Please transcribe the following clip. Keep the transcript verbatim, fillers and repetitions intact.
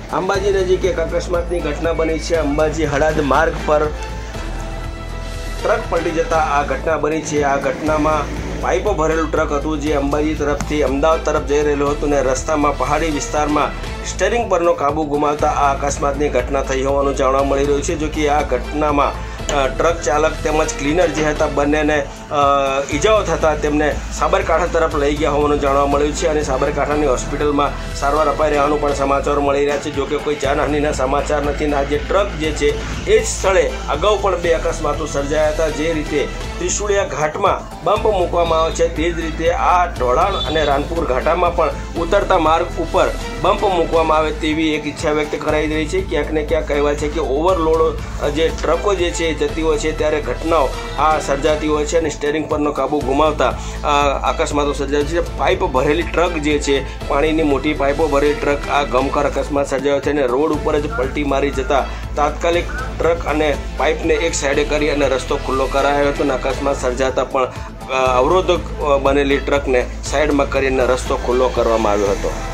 અંબાજી નજીક એક અકસ્માતની ઘટના બની છે। અંબાજી હળાદ માર્ગ પર ટ્રક પલટી જતા આ ઘટના બની છે। આ ઘટનામાં પાઇપો ભરેલું ટ્રક હતું જે અંબાજી તરફથી અમદાવાદ તરફ જઈ રહેલું હતું ને રસ્તામાં પહાડી વિસ્તારમાં સ્ટીયરિંગ પરનો કાબુ ગુમાવતા આ અકસ્માતની ઘટના થઈ હોવાનું જાણવા મળી રહ્યું છે। જો કે આ ઘટનામાં ટ્રક ચાલક તેમજ ક્લીનર જે હતા બંનેને ઈજાઓ થતાં તેમને સાબરકાંઠા તરફ લઈ ગયા હોવાનું જાણવા મળ્યું છે અને સાબરકાંઠાની હોસ્પિટલમાં સારવાર અપાઈ રહેવાનું પણ સમાચાર મળી રહ્યા છે। જો કે કોઈ જાનહાનિના સમાચાર નથી ને આ જે ટ્રક જે છે એ જ સ્થળે અગાઉ પણ બે અકસ્માતો સર્જાયા હતા। જે રીતે ત્રિશુળિયા ઘાટમાં બમ્પ મૂકવામાં આવે છે તે જ રીતે આ ઢોળાણ અને રાનપુર ઘાટામાં પણ ઉતરતા માર્ગ ઉપર બમ્પ મૂકવામાં આવે તેવી એક ઈચ્છા વ્યક્ત કરાઈ રહી છે। ક્યાંક ને ક્યાંક કહેવાય છે કે ઓવરલોડ જે ટ્રકો જે છે જતી હોય છે ત્યારે ઘટનાઓ આ સર્જાતી હોય છે અને સ્ટીયરિંગ પરનો કાબુ ગુમાવતા અકસ્માતો સર્જાય છે। પાઇપ ભરેલી ટ્રક જે છે પાણીની મોટી પાઇપો ભરેલી ટ્રક આ ગમખાર અકસ્માત સર્જાયો છે અને રોડ ઉપર જ પલટી મારી જતા તાત્કાલિક ટ્રક અને પાઇપને એક સાઈડે કરી અને રસ્તો ખુલ્લો કરાયો હતો અને અકસ્માત સર્જાતા પણ અવરોધક બનેલી ટ્રકને સાઈડમાં કરીને રસ્તો ખુલ્લો કરવામાં આવ્યો હતો।